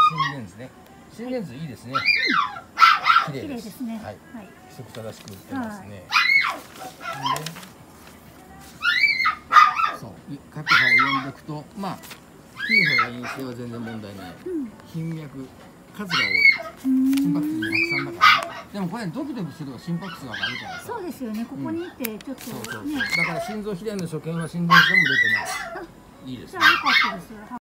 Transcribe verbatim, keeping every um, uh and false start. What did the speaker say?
心電図ね。心電図いいですね。綺麗です。 ですね。 はい。 はい。 規則正しく打ってますね。そう、各波を読んでいくと、まあ、T 波が陰性は全然問題ない。頻脈、数が多い。心拍数がたくさんだからね。でもこれドキドキすると心拍数が上がるからさ。 そうですよね。ここにいてちょっとね。 そうそうそう。だから心臓肥大の所見は心電図でも出てない。いいですね。 じゃあ良かったです。